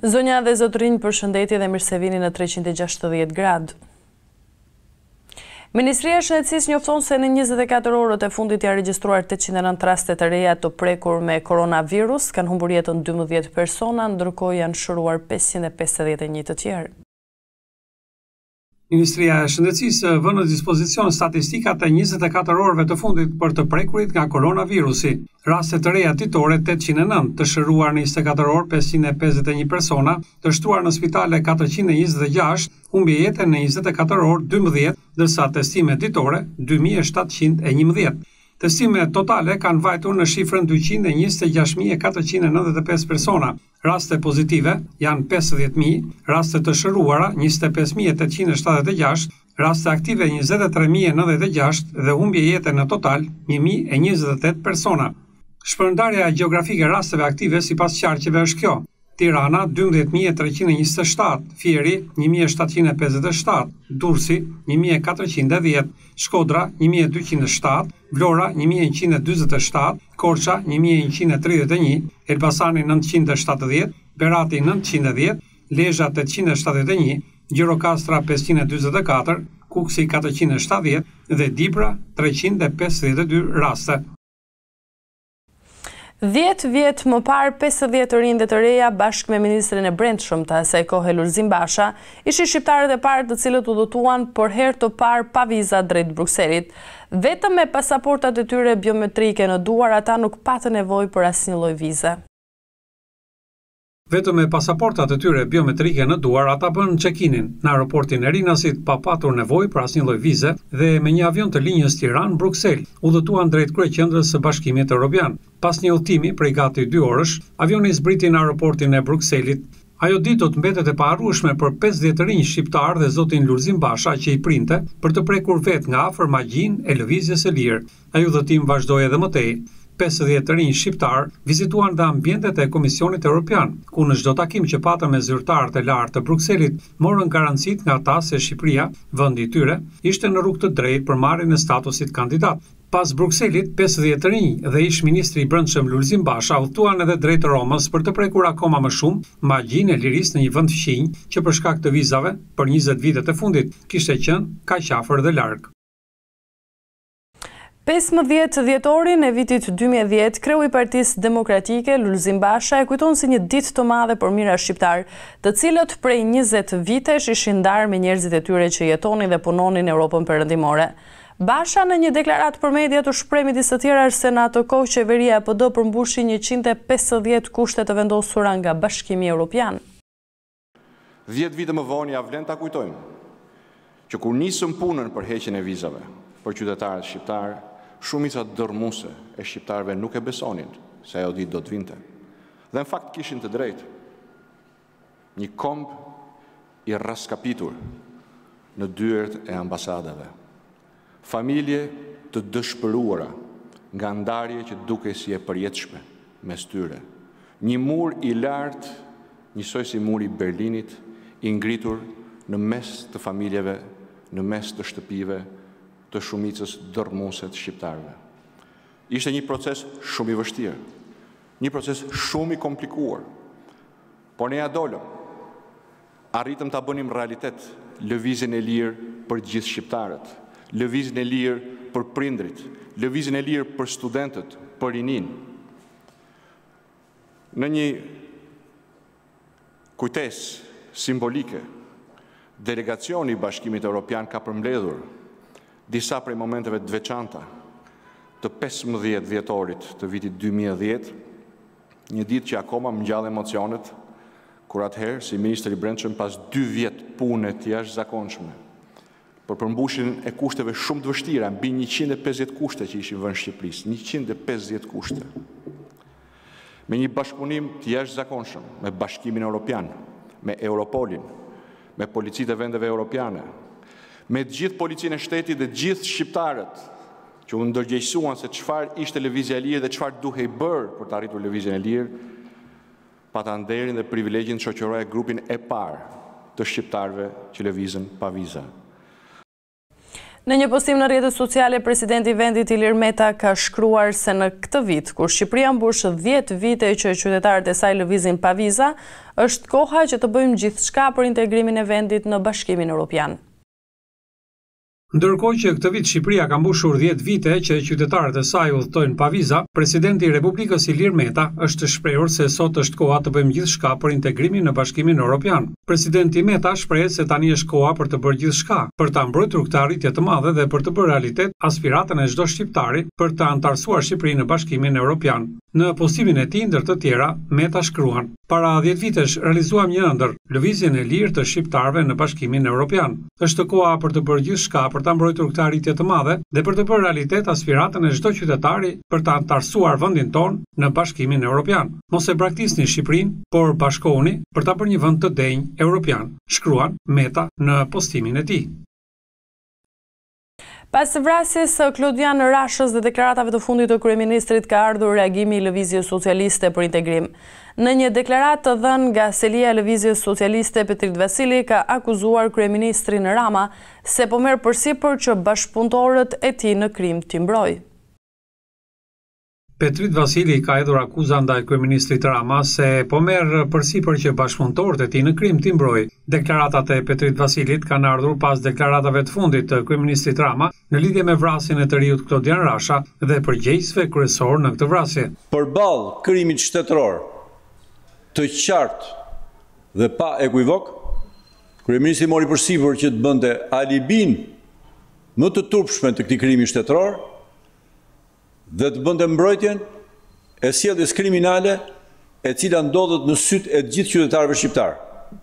Zonja dhe zotërinj, përshëndetje dhe mirë se vini në 360 gradë. Ministria e Shëndetësisë njofton se në 24 orët e fundit janë regjistruar 809 raste të reja të prekur me koronavirus, kanë humbur jetën 12 persona, ndërkohë janë shëruar 551 të tjerë. Ministria e Shëndetësisë vën në dispozicion statistikat e 24 orëve të fundit për të prekurit nga koronavirusi. Raste të reja ditore 809, të shëruar në 24 orë 551 persona, të shtruar në spitale 426, humbi jetën në 24 orë 12, ndërsa testime ditore 2711. Testime totale kanë vajtur në shifrën 226.495 persona. Raste pozitive janë 50.000, raste të shëruara 25.876, raste aktive 23.096 dhe humbje jete në total 1.028 persona. Shpërndarja gjeografike e rasteve aktive sipas qarqeve është kjo: Tirana 12.327, Fieri 1.757, Durrësi 1.410, Shkodra 1.207, Vlora 1.147, Korça 1.131, Elbasani 970, Berati 910, Lezhë 871, Gjirokastra 544, Kuksi 470 dhe Dibra 352 raste. 10 vjet më parë, 50 rinj të reja bashkë me ministrin e brendshëm të asaj kohe Lulzim Basha ishin shqiptarët e parë të cilët udhëtuan për herë të parë pa viza drejt Brukselit. Vetëm me pasaportat e tyre biometrike në duar, ata nuk patën nevojë për asnjë lloj vize. Vetëm me pasaportat e tyre biometrike në duar, ata bën check-inin në aeroportin e Rinasit pa patur nevojë për asnjë lloj vize dhe me një avion të linjës Tiranë-Bruksel udhëtuan drejt kryeqendrës së Bashkimit Evropian. Pas një udhëtimi prej gati 2 orësh, avioni zbriti në aeroportin e Brukselit. Ajo ditë do të mbetet e paharrueshme për 50 rinj shqiptar dhe zotin Lulzim Basha që i printe për të prekur vetë nga afër magjinë e lëvizjes së lirë. Ai udhëtim vazhdoi edhe më tej. 50 rinj shqiptar vizituan dhe ambientet e Komisionit Evropian, ku në çdo takim që patën me zyrtarët e lartë të Brukselit, morën garancit nga ata se Shqipëria, vendi i tyre, ishte në rrugë të drejtë për marrjen e statusit kandidat. Pas Brukselit, 50 rinj dhe ish ministri i brendshëm Lulzim Basha udhëtuan edhe drejt Romës për të prekur akoma më shumë magjinë e lirisë në një vend fqinj që për shkak të vizave për 20 vitet e fundit kishte qenë kaq afër dhe larg. 15 dhjetorin e vitit 2010, kreu i Partisë Demokratike, Lulzim Basha, e kujton si një ditë të madhe për mijëra shqiptar, të cilët prej 20 vitesh ishin ndarë me njerëzit e tyre që jetonin dhe punonin në Europën Perëndimore. Basha në një deklaratë për media të shpreh midis të tjera se në atë kohë qeveria e PD përmbushi 150 kushte të vendosura nga Bashkimi Evropian. 10 vite më vonë ja vlen ta kujtojmë që kur nisëm punën për heqjen e vizave për qytetarët shqiptar, shumica dërmuese e shqiptarëve nuk e besonin se ajo ditë do të vinte. Dhe në fakt kishin të drejtë. Një komb i raskapitur në dyert e ambasadave. Familje të dëshpëruara nga ndarje që duke si e përjetshme mes tyre. Një mur i lartë, njësoj si muri i Berlinit, i ngritur në mes të familjeve, në mes të shtëpive, të shumicës dërmuese të shqiptarëve. Ishte një proces shumë i vështirë, një proces shumë i komplikuar, por ne ja dolëm. Arritëm ta bënim realitet lëvizjen e lirë për gjithë shqiptarët, lëvizjen e lirë për prindrit, lëvizjen e lirë për studentët, për rinin. Në një kujtesë simbolike, delegacioni i Bashkimit Evropian ka përmbledhur disa prej momenteve të veçanta të 15 dhjetorit të vitit 2010, një ditë që akoma më ngjall emocionet, kur atëherë, si ministri i brendshëm, pas 2 vjet pune të jashtëzakonshme, për përmbushjen e kushteve shumë të vështira, mbi 150 kushte që ishin vënë Shqipërisë, 150 kushte. Me një bashkëpunim të jashtëzakonshëm me Bashkimin Evropian, me Europolin, me policitë e vendeve europiane, me gjithë policinë e shtetit dhe gjithë shqiptarët që u ndërgjegjësuan se çfarë ishte lëvizja e lirë dhe çfarë duhej bërë për të arritur lëvizjen e lirë, pata nderin dhe privilegjin të shoqëroja grupin e parë të shqiptarëve që lëvizën pa viza. Në një postim në rrjetet sociale, presidenti i vendit Ilir Meta ka shkruar se në këtë vit, kur Shqipëria mbush 10 vite që qytetarët e saj lëvizin pa viza, është koha që të bëjmë gjithçka për integrimin e vendit në Bashkimin Evropian. Ndërkohë që këtë vit Shqipëria ka mbushur 10 vite që qytetarët e saj udhtojnë pa viza, presidenti i Republikës Ilir Meta është shprehur se sot është koha të bëjmë gjithçka për integrimin në Bashkimin Evropian. Presidenti Meta shpreh se tani është koha për të bërë gjithçka, për ta mbrojtur këtë arritje të madhe dhe për të bërë realitet aspiratën e çdo shqiptari për të anëtarësuar Shqipërinë në Bashkimin Evropian. Në postimin e tij ndër të tjera, Meta shkruan: "Para 10 vitesh realizuam një ëndër, lëvizjen e lirë të shqiptarëve në Bashkimin Evropian. Është koha për të bërë gjithçka për ta mbrojtur këtë arritje të madhe dhe për të bërë realitet aspiratën e çdo qytetari për të anëtarësuar vendin tonë në Bashkimin Evropian. Mos e braktisni Shqipërinë, por bashkohuni për ta bërë një vend të denjë evropian", shkruan Meta në postimin e tij. Pas vrasjes së Klodian Rashës dhe deklaratave të fundit të kryeministrit ka ardhur reagimi i Lëvizjes Socialiste për Integrim. Në një deklaratë të dhënë nga selia e Lëvizjes Socialiste, Petrit Vasili ka akuzuar kryeministrin Rama se po merr përsipër që bashkëpunëtorët e tij në krim t'i mbrojë. Petrit Vasili ka hedhur akuza ndaj kryeministrit Rama se po merr përsipër që bashkëpunëtorët e tij në krim t'i mbrojë. Deklaratat e Petrit Vasilit kanë ardhur pas deklaratave të fundit të kryeministrit Rama në lidhje me vrasjen e të riut Klodian Rasha dhe përgjegjësve kryesor në këtë vrasje. Përballë krimit shtetëror të qartë dhe pa ekivok, kryeministri mori përsipër që të bënte alibin më të turpshme të këtij krimi shtetëror dhe të bënte mbrojtjen e sjelljes kriminale e cila ndodhet në sytë e gjithë qytetarëve shqiptar.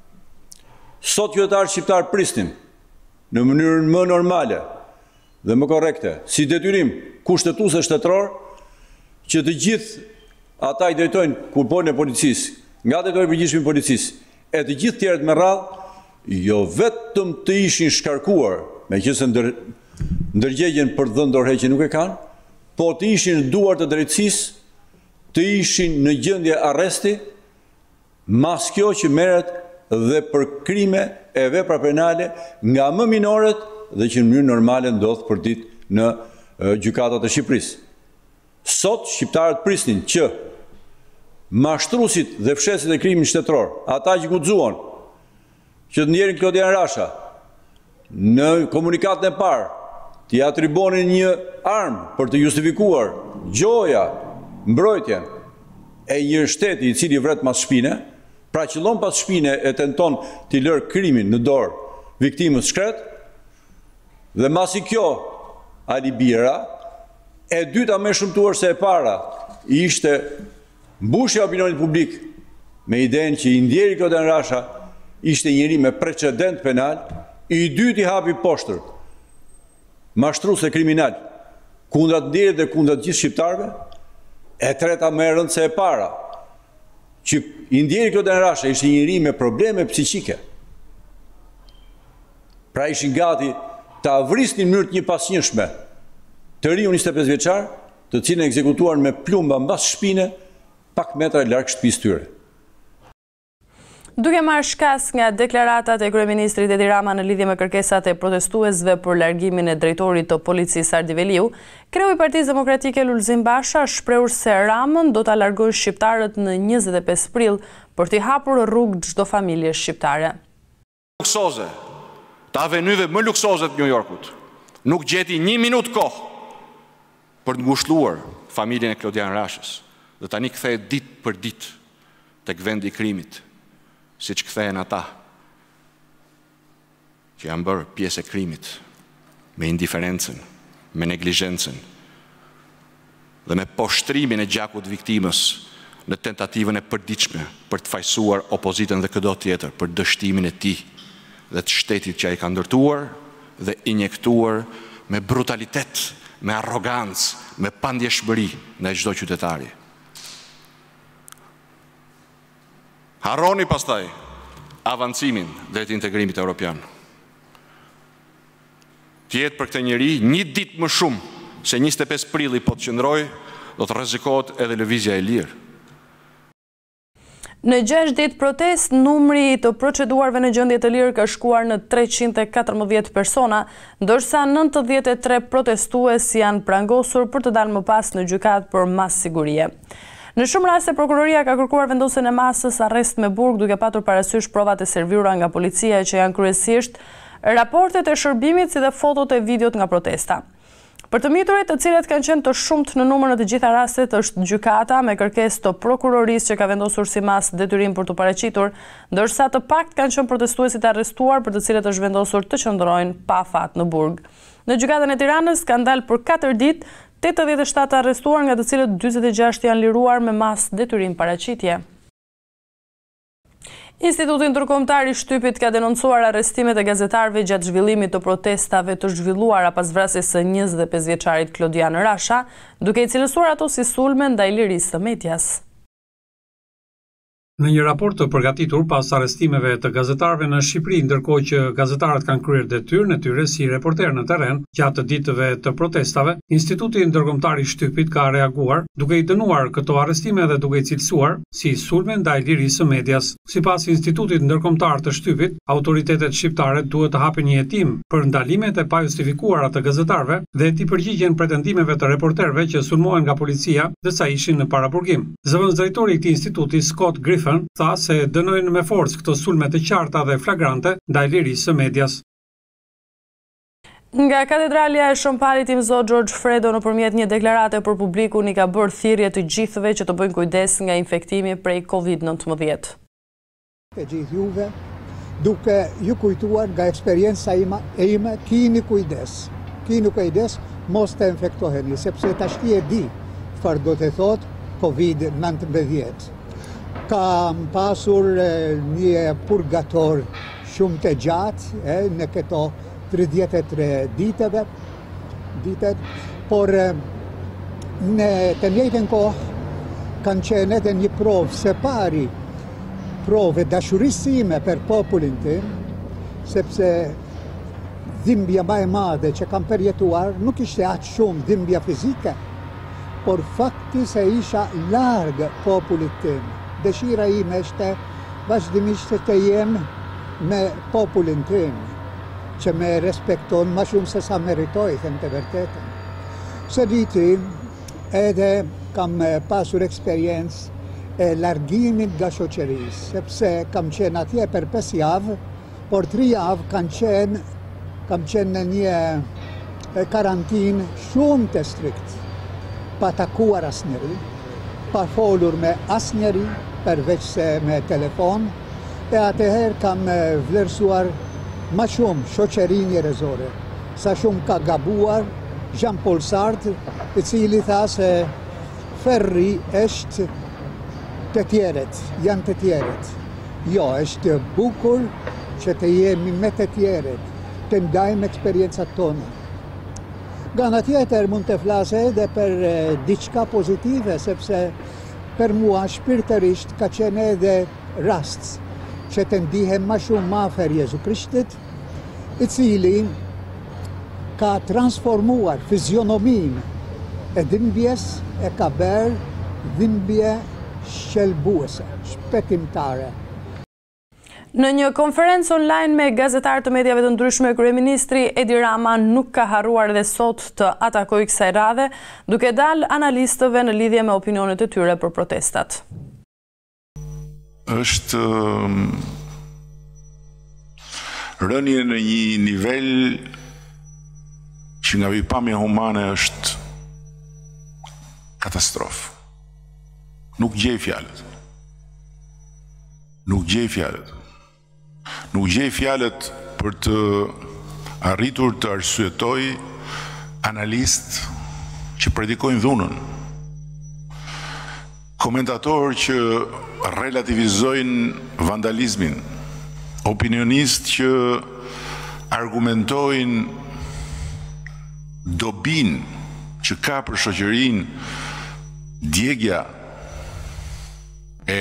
Sot qytetarët shqiptar prisnin në mënyrën më normale dhe më korrekte, si detyrim kushtetuese shtetëror, që të gjithë ata i drejtojnë kurpojnë e policisë, nga drejtori i përgjithshëm i policisë, e të gjithë tjerët me radhë, jo vetëm të ishin shkarkuar, meqense ndërgjegjen për dhënë dorëheqje nuk e kanë, po të ishin në duar të drejtësisë, të ishin në gjendje arresti, mas kjo që merret dhe për krime e vepra penale nga më minorët dhe që në mënyrë normale ndodh për ditë në gjykatat e Shqipërisë. Sot shqiptarët prisnin që mashtruesit dhe fshesit e krimit shtetëror, ata që guxuan që të njerin Klodian Rasha në komunikatën e parë t'i atribonin një armë për të justifikuar gjoja, mbrojtjen e një shteti i cili vret pas shpine, pra qëllon pas shpine e tenton t'i lërë krimin në dorë viktimës shkret, dhe masi kjo alibira, e dyta më shumtuar se e para, ishte mbushja e opinionit publik me idenë që i ndjeri Klodian Rasha ishte njëri me precedent penal, i dyti hapi poshtër, mashtrues e kriminal, kundrat ndjerit dhe kundrat gjithë shqiptarëve, e treta më e rëndë se e para, që i ndjeri Klodian Rasha ishte njëri me probleme psiqike. Pra ishin gati të avrisnin në mënyrë të njëpasnjëshme të riun 25 vjeçar, të cilën e ekzekutuan me plumba mbas shpine, pak metra larg shtëpisë tyre. Duke marrë shkas nga deklaratat e kryeministrit Edi Rama në lidhje me kërkesat e protestuesve për largimin e drejtorit të policisë Ardi Veliu, kreu i Partisë Demokratike Lulzim Basha shprehur se Ramën do ta largojë shqiptarët në 25 prill për t'i hapur rrugë çdo familje shqiptare. Luksoze, të avenyve më luksoze të New Yorkut, nuk gjeti 1 minutë kohë për të ngushëlluar familjen e Klodian Rashës, dhe tani kthehet ditë për ditë tek vendi i krimit, si që kthehen ata që janë bërë pjesë e krimit me indiferencën, me neglizhencën dhe me poshtrimin e gjakut viktimës në tentativën e përditshme për të fajsuar opozitën dhe çdo tjetër për dështimin e tij dhe të shtetit që ai ka ndërtuar dhe injektuar me brutalitet, me arrogancë, me pandjeshmëri ndaj çdo qytetari. Harroni pastaj avancimin drejt integrimit evropian. Tjetë për këtë njeri, një ditë më shumë se 25 prilli po të qëndroj, do të rrezikohet edhe lëvizja e lirë. Në 6 ditë protest, numri të proceduarve në gjendje të lirë ka shkuar në 314 persona, ndërsa 93 protestues janë prangosur për të dalë më pas në gjykatë për mas sigurie. Në shumë raste, prokuroria ka kërkuar vendosjen e masës arrest me burg, duke patur parasysh provat e servira nga policia që janë kryesisht raportet e shërbimit si dhe fotot e videot nga protesta. Për të miturit, të cilët kanë qenë të shumt në numër në të gjitha rastet, është gjykata me kërkesë të prokurorisë që ka vendosur si mas detyrim për të paraqitur, ndërsa të pakt kanë qenë protestuesit arrestuar për të cilët është vendosur të qëndrojnë pa fat në burg. Në gjykatën e Tiranës kanë dalë për 4 ditë 87 arrestuar, nga të cilët 46 janë liruar me mas detyrim paraqitje. Instituti Ndërkombëtar i Shtypit ka denoncuar arrestimet e gazetarëve gjatë zhvillimit të protestave të zhvilluara pas vrasjes së 25 vjeçarit Klodian Rasha, duke i cilësuar ato si sulme ndaj lirisë së medias. Në një raport të përgatitur pas arrestimeve të gazetarëve në Shqipëri, ndërkohë që gazetarët kanë kryer detyrën e tyre si reporter në terren gjatë ditëve të protestave, Instituti Ndërkombëtar i Shtypit ka reaguar duke i dënuar këto arrestime dhe duke i cilësuar si sulme ndaj lirisë së medias. Sipas Institutit Ndërkombëtar të Shtypit, autoritetet shqiptare duhet të hapin një hetim për ndalimet e pajustifikuara të gazetarëve dhe t'i përgjigjen pretendimeve të reporterëve që sulmohen nga policia dhe sa ishin në paraburgim. Zëvendësdrejtori i këtij instituti, Scott Griffin, tha se dënojnë me forcë këto sulme të qarta dhe flagrante ndaj lirisë së medias. Nga katedralja e Shëmpalit, Imzo George Fredo nëpërmjet një deklarate për publikun i ka bërë thirrje të gjithëve që të bëjnë kujdes nga infektimi prej COVID-19. E gjithë juve, duke ju kujtuar nga eksperjenca ime, kini kujdes, mos të infektoheni, sepse tashti e di çfarë do të thotë COVID-19. Kam pasur një purgator shumë të gjatë në këto 33 ditet, por në të njëjtën kohë kanë qenë edhe një provë se pari, provë dashurisime për popullin tim, sepse dhimbja më e madhe që kam përjetuar nuk ishte aq shumë dhimbja fizike, por fakti se isha larg popullit tim. Dëshira ime është vazhdimisht të jem me popullin tim, që me respekton më shumë se sa meritoj, them të vërtetën. Së diti, edhe kam pasur eksperiencë e largimit nga shoqërisë, sepse kam qenë atje për 5 javë, por 3 javë kam qenë në një karantinë shumë të strikt, pa takuar asnjëri, pa folur me asnjëri, përveç se me telefon, e atëherë kam vlerësuar më shumë shoqërinë njerëzore. Sa shumë ka gabuar Jean-Paul Sartre, i cili tha se ferri është të tjerët, janë të tjerët. Jo, është bukur që të jemi me të tjerët, të ndajmë eksperjencat tona. Nga ana tjetër mund të flasë edhe për diçka pozitive, sepse për mua shpirtërisht ka qenë edhe rast që të ndihem më shumë afër Jezu Krishtit, i cili ka transformuar fizionominë e dhimbjes, e ka bërë dhimbje shkelbuese, shpëtimtare. Në një konferencë online me gazetarë të mediave të ndryshme, kryeministri Edi Rama nuk ka harruar edhe sot të atakojë kësaj radhe, duke dalë analistëve në lidhje me opinionet e tyre për protestat. Është rënje në një nivel që nga vipamja humane është katastrofë. Nuk gjej fjalët. Nuk gjej fjalët për të arritur të arsyetoj analist që predikojnë dhunën, komentatorë që relativizojnë vandalizmin, opinionistë që argumentojnë dobin që ka për shoqërinë djegja e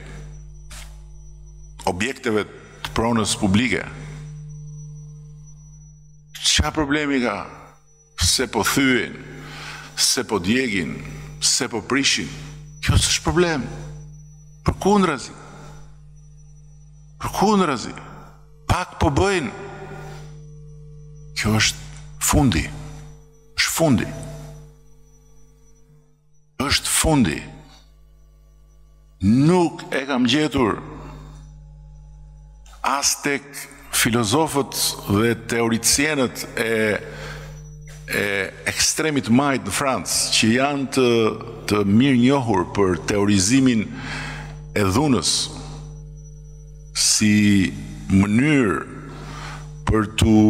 objekteve të pronës publike. Qa problemi ka? Se po thyen, se po djegin, se po prishin. Kjo s'është problem. Përkundrazi. Përkundrazi. Pak po bëjnë. Kjo është fundi. Është fundi. Është fundi. Nuk e kam gjetur as tek filozofët dhe teoricienët e ekstremit majt në Francë, që janë të mirë njohur për teorizimin e dhunës si mënyrë për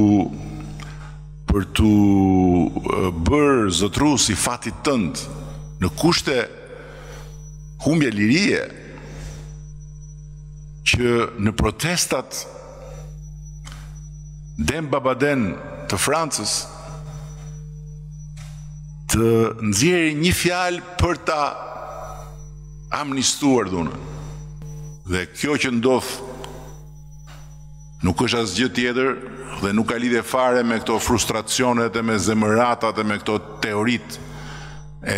të bërë zotrues i fatit tënd në kushte humbje lirie, që në protestat Dem Babaden të Francës të nxjerrë një fjalë për ta amnistuar dhunën. Dhe kjo që ndodh nuk është asgjë tjetër dhe nuk ka lidhje fare me këto frustracionet e me zemëratat e me këto teoritë e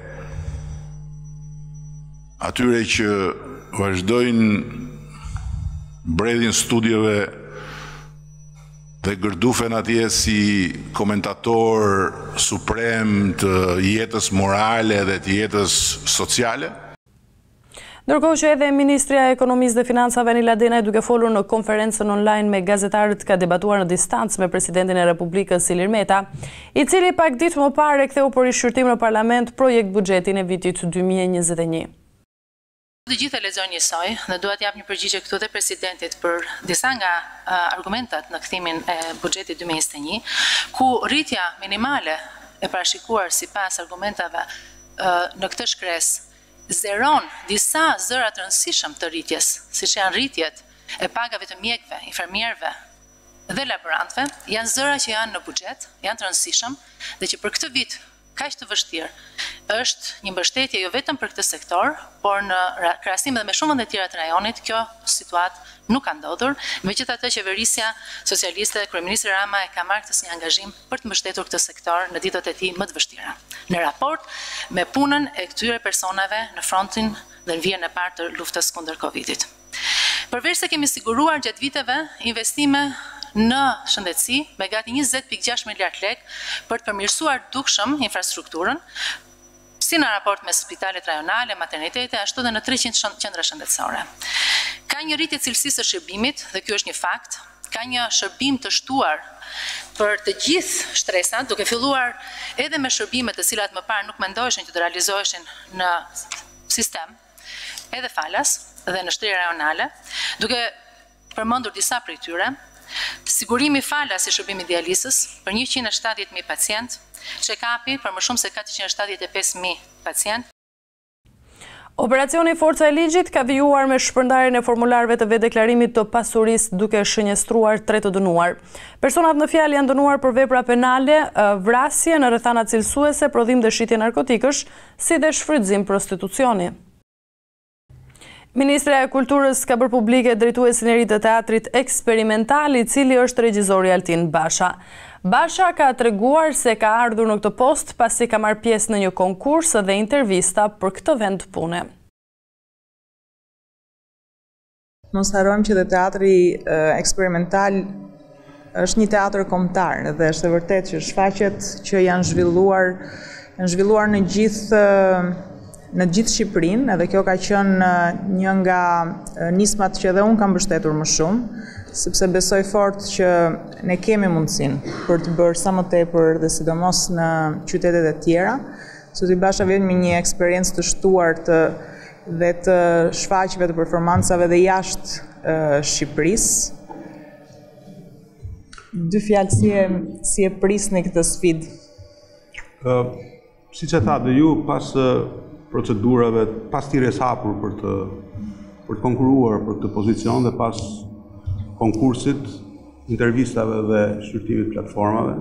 atyre që vazhdojnë mbredhin studieve dhe gërdufen atje si komentator suprem të jetës morale dhe të jetës sociale. Ndërkohë që edhe Ministria e Ekonomisë dhe Financave Anila Denaj, duke folur në konferencën online me gazetarët, ka debatuar në distancë me Presidentin e Republikës Ilir Meta, i cili pak ditë më parë ktheu për rishqyrtim në Parlament projekt buxhetin e vitit 2021. Të gjithë e lexojnë njësoj dhe dua të jap një përgjigje këtu dhe presidentit për disa nga argumentat në kthimin e buxhetit 2021, ku rritja minimale e parashikuar sipas argumentave në këtë shkresë zeron disa zëra të rëndësishëm të rritjes, siç janë rritjet e pagave të mjekëve, infermierëve dhe laborantëve, janë zëra që janë në buxhet, janë të rëndësishëm dhe që për këtë vit kaq të vështirë është një mbështetje jo vetëm për këtë sektor, por në krahasim edhe me shumë vende të tjera të rajonit, kjo situatë nuk ka ndodhur, megjithatë qeverisja socialiste, kryeministri Rama e ka marrë këtë si një angazhim për të mbështetur këtë sektor në ditët e tij më të vështira, në raport me punën e këtyre personave në frontin dhe në vijën e parë të luftës kundër Covidit. Përveç se kemi siguruar gjatë viteve investime në shëndetësi me gati 20.6 miliard lek për të përmirësuar dukshëm infrastrukturën, si në raport me spitalet rajonale, maternitete, ashtu dhe në 300 qendra shëndetësore. Ka një rritje cilësisë së shërbimit, dhe kjo është një fakt, ka një shërbim të shtuar për të gjithë shtresat, duke filluar edhe me shërbimet të cilat më parë nuk mendoheshin që të realizoheshin në sistem, edhe falas dhe në shtrirje rajonale, duke përmendur disa prej tyre, sigurimi falas i shërbimit dialisës për 170.000 pacient, check-upi për më shumë se 475.000 pacient. Operacioni Forca e Ligjit ka vijuar me shpërndarjen e formularëve të vedeklarimit të pasurisë duke shënjestruar 3 të dënuar. Personat në fjalë janë dënuar për vepra penale, vrasje në rrethana cilësuese, prodhim dhe shitje narkotikësh, si dhe shfrytëzim prostitucioni. Ministra e Kulturës ka bërë publike drejtuesin e ri të teatrit eksperimental, i cili është regjizori Altin Basha. Basha ka treguar se ka ardhur në këtë post pasi ka marrë pjesë në një konkurs dhe intervista për këtë vend pune. Mos harrojmë që dhe teatri eksperimental është një teatr kombëtar dhe është e vërtetë që shfaqet që janë zhvilluar në gjithë Shqipërinë, edhe kjo ka qenë një nga nismat që edhe unë kam mbështetur më shumë, sepse besoj fort që ne kemi mundësinë për të bërë sa më tepër dhe sidomos në qytetet e tjera. Zoti Basha vjen me një eksperiencë të shtuar dhe të shfaqjeve të performancave dhe jashtë Shqipërisë. Dy fjalë si e prisni këtë sfidë? Siç e tha dhe ju, pas procedurave, pas thirrjes hapur për të konkuruar për këtë pozicion dhe pas konkursit, intervistave dhe shqyrtimit platformave,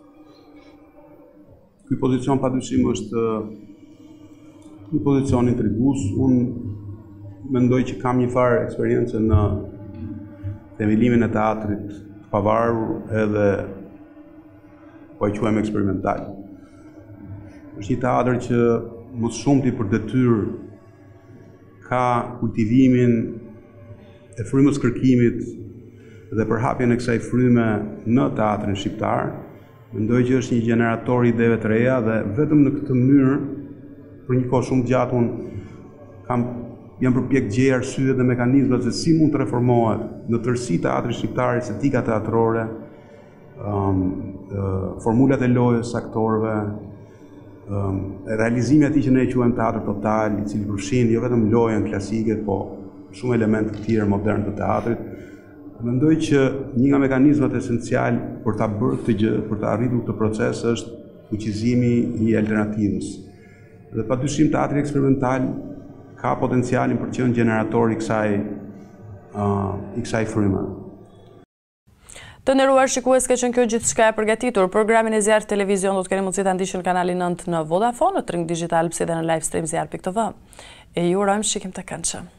ky pozicion padyshim është një pozicion intrigues. Unë mendoj që kam një farë eksperiencë në themelimin e teatrit të pavarur edhe po e quajmë eksperimental. Është një teatr që mos shumti për detyrë ka kultivimin e frymës kërkimit dhe përhapjen e kësaj fryme në teatrin shqiptar. Mendoj që është një generator ideve të reja dhe vetëm në këtë mënyrë, për një kohë shumë gjatë, jam përpjek gjej arsyet dhe mekanizmat se si mund të reformohet në tërësi teatri shqiptar, estetika teatrore, formulat e lojës aktorëve, realizimi atij që ne e quajmë teatr total, i cili përfshin jo vetëm lojën klasike, po shumë elemente të tjerë modern të teatrit. Mendoj që një nga mekanizmat esencial për ta bërë këtë gjë, për ta arritur këtë proces, është fuqizimi i alternativës. Dhe padyshim teatri eksperimental ka potencialin për të qenë generator i kësaj fryme. Të nderuar shikues, ka qenë kjo gjithçka e përgatitur. Programin e Zjarr Televizion do të keni mundësi ta ndiqni në kanalin 9 në Vodafone, në Tring Digital, si dhe në live stream zjarr.tv. E ju urojmë shikim të këndshëm.